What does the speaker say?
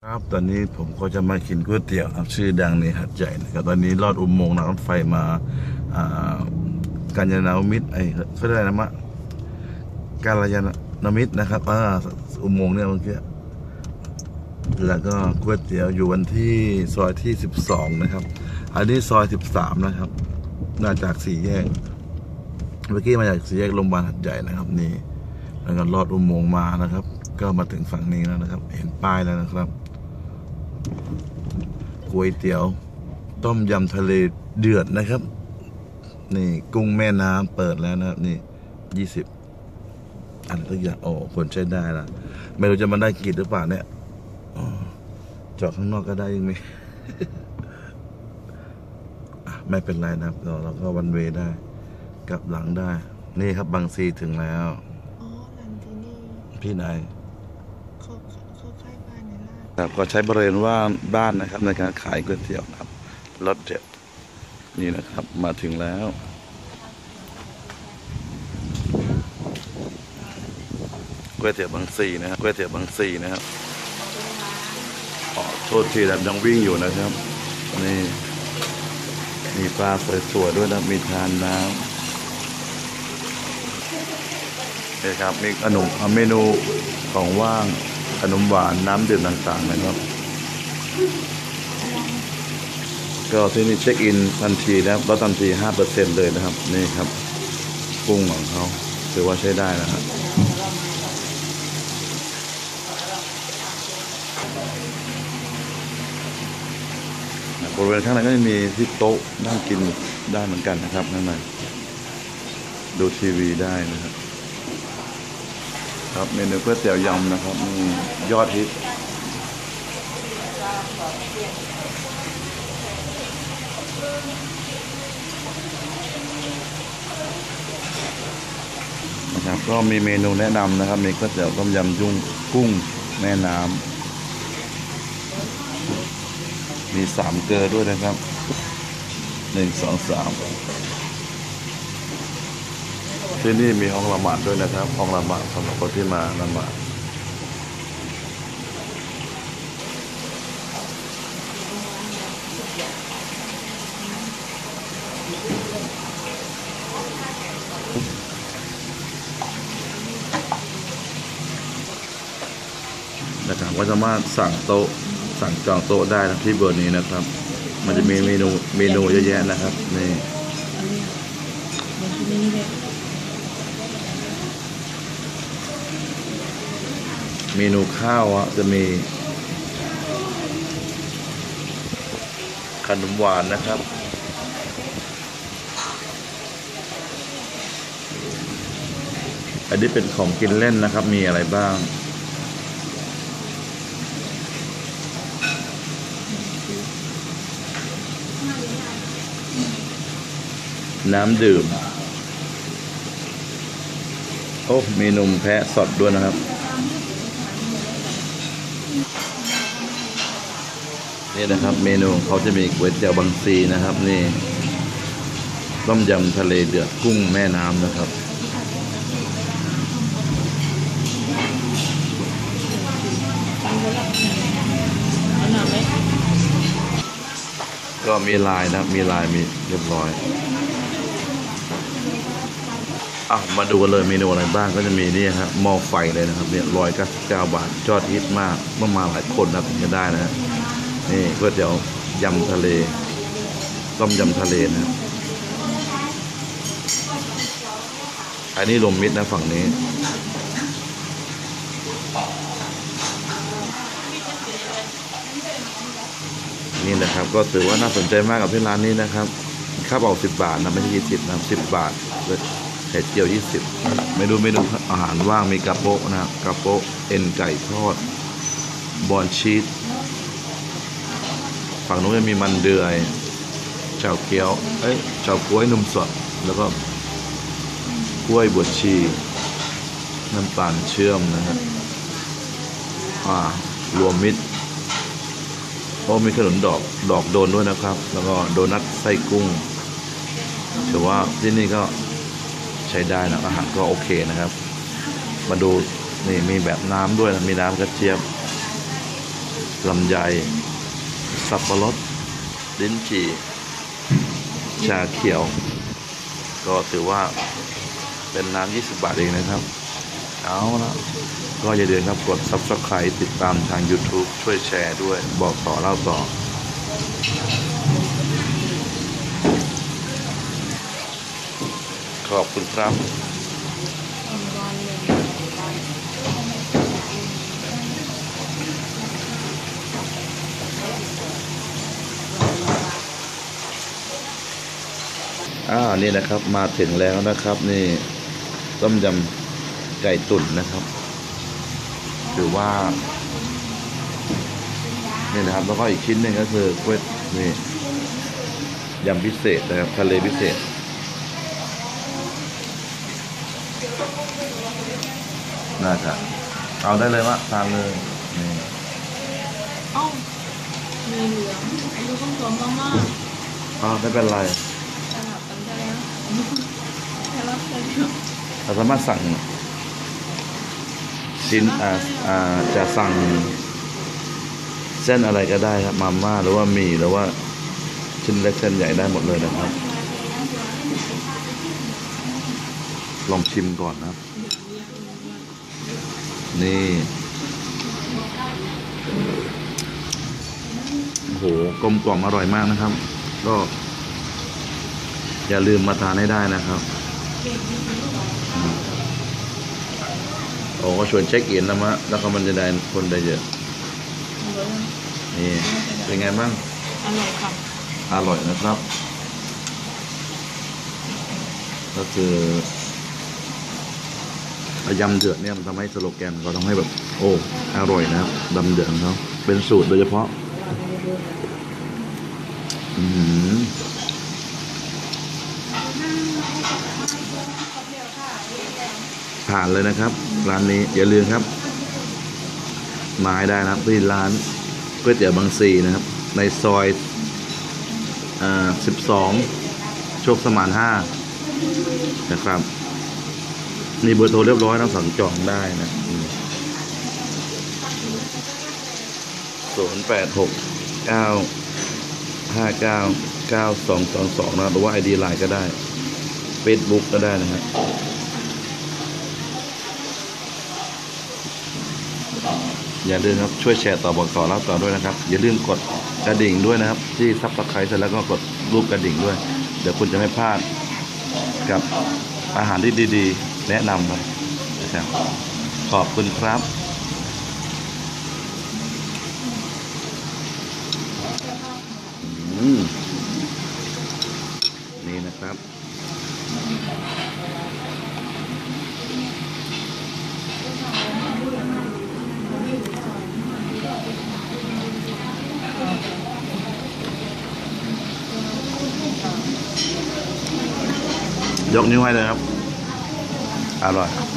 ครับตอนนี้ผมก็จะมากินก๋วยเตี๋ยวครับชื่อดังในหัดใหญ่นะครับตอนนี้ลอดอุโมงค์รถไฟมาอ่ากาญจนามิตรเขาเรียกอะไรนะมะกาลยานามิตรนะครับอุโมงค์เนี่ยเมื่อกี้แล้วก็ก๋วยเตี๋ยวอยู่วันที่ซอยที่12นะครับอันนี้ซอย13นะครับมาจากสี่แยกเมื่อกี้มาจากสี่แยกโรงพยาบาลหัดใหญ่นะครับนี่แล้วก็ลอดอุโมงค์มานะครับ ก็มาถึงฝั่งนี้แล้วนะครับเห็นป้ายแล้วนะครับก๋วยเตี๋ยวต้มยำทะเลเดือดนะครับนี่กุ้งแม่น้ำเปิดแล้วนะครับนี่20 อันทุกอย่างโอ้คนใช้ได้ละไม่รู้จะมาได้กี่หรือเปล่าเนี่ยจอดข้างนอกก็ได้ยังไง ไม่เป็นไรนะครับเราก็วันเวได้กลับหลังได้นี่ครับบางซีถึงแล้วอ๋อร้านที่นี่พี่ไหนเขาขายบ้านในลาดครับก็ใช้บริเวณว่าบ้านนะครับในการขายก๋วยเตี๋ยวครับรสเด็ดนี่นะครับมาถึงแล้วก๋วยเตี๋ยวบางซีนะครับก๋วยเตี๋ยวบางซีนะครับโทษทีนะยังวิ่งอยู่นะครับนี่มีปลาสวยๆด้วยนะมีทานน้ำนี่ครับมีขนมเมนูของว่างขนมหวานน้ำดื่มต่างๆนะครับก็ที่นี่เช็คอินทันทีนะครับลดทันที 5% เลยนะครับนี่ครับกุ้งของเขาถือว่าใช้ได้นะครับบริเวณข้างในก็จะมีที่โต๊ะนั่งกินได้เหมือนกันนะครับข้างในดูทีวีได้นะครับครับเมนูก๋วยเตี๋ยวยำนะครับยอดฮิตนะครับก็มีเมนูแนะนำนะครับมีก๋วยเตี๋ยวต้มยำกุ้งแม่น้ำมี3 เกลือด้วยนะครับ1 2 3ที่นี่มีห้องละหมาดด้วยนะครับห้องละหมาดสำหรับคนที่มาละหมาดนะครับก็สามารถสั่งจองโต๊ะได้นะที่เบอร์นี้นะครับมันจะมีเมนูเยอะแยะนะครับนี่เมนูข้าวจะมีขนมหวานนะครับอันนี้เป็นของกินเล่นนะครับมีอะไรบ้างน้ำดื่มโอ้มีนมแพะสดด้วยนะครับนี่นะครับเมนูเขาจะมีก๋วยเตี๋ยวบางซีนะครับนี่ต้มยำทะเลเดือดกุ้งแม่น้ำนะครับก็มีลายนะมีลายมีเรียบร้อยมาดูกันเลยเมนูอะไรบ้างก็จะมีนี่ครับหม้อไฟเลยนะครับเนี่ย199 บาทยอดฮิตมากเมื่อมาหลายคนนะถึงจะได้นะนี่ก๋วยเตี๋ยวยำทะเลต้มยำทะเลนะอันนี้รวมมิตรนะฝั่งนี้นี่นะครับก็ถือว่าน่าสนใจมากกับที่ร้านนี้นะครับค่าเบา10 บาทนะไม่ใช่20นะ10 บาทไข่เจียว20เมนูอาหารว่างมีกระโปะนะครับกระโปะเอ็นไก่ทอดบอนชีสฝั่งนู้นจะมีมันเดือยเฉาเกี๊ยวเฉาก๊วยนมสดแล้วก็กล้วยบวชชีน้ำตาลเชื่อมนะครับรวมมิตรมีขนมดอกโดนด้วยนะครับแล้วก็โดนัทไส้กุ้งถือว่าที่นี่ก็ใช้ได้นะอาหารก็โอเคนะครับมาดูนี่มีแบบน้ำด้วยนะมีน้ำกระเจี๊ยบลำไยสับปะรดลิ้นจี่ชาเขียวก็ถือว่าเป็นน้ำ20 บาทเองนะครับเอาละก็อย่าลืมครับกด Subscribe ติดตามทาง YouTube ช่วยแชร์ด้วยบอกต่อเล่าต่อขอบคุณครับนี่นะครับมาถึงแล้วนะครับนี่ต้มยำไก่ตุ๋นนะครับถือว่านี่นะครับแล้วก็อีกชิ้นหนึ่งก็คือกล้วยนี่ยำพิเศษนะครับทะเลพิเศษน่าจะเอาได้เลยว่าทานเลยนี่เอ้ามีเหลืองอายุต้องสวมมากไม่เป็นไรๆสลับกันได้แล้วแต่ละคนเราสามารถสั่งชิ้นจะสั่งเส้นอะไรก็ได้ครับมาม่าหรือว่าหมี่หรือว่าชิ้นเล็กเส้นใหญ่ได้หมดเลยนะครับลองชิมก่อนนะครับนี่โอ้โหกลมกล่อมอร่อยมากนะครับก็อย่าลืมมาทานให้ได้นะครับโอ้ก็ชวนเช็คอินแล้วก็มันจะได้คนได้เยอะนี่เป็นไงบ้างอร่อยค่ะอร่อยนะครับก็คือยำเดือดเนี่ยมันทำให้สโลแกนเขาทำให้แบบโอ้อร่อยนะครับดำเดือดของเขาเป็นสูตรโดยเฉพาะผ่านเลยนะครับร้านนี้อย่าลืมครับมาให้ได้นะครับที่ร้านก๋วยเตี๋ยวบางซีนะครับในซอย12โชคสมาน5นะครับมีเบอร์โทรเรียบร้อยต้องสั่งจองได้นะ0869599222นะหรือว่า ID ไลน์ก็ได้ Facebook ก็ได้นะครับอย่าลืมครับช่วยแชร์ต่อบอกต่อเล่าต่อด้วยนะครับอย่าลืมกดกระดิ่งด้วยนะครับที่ซับสไครต์เสร็จแล้วก็กดรูปกระดิ่งด้วยเดี๋ยวคุณจะไม่พลาดกับอาหารที่ดีๆแนะนำเลยนะครับขอบคุณครับนี่นะครับยกนิ้วให้เลยครับอร่อย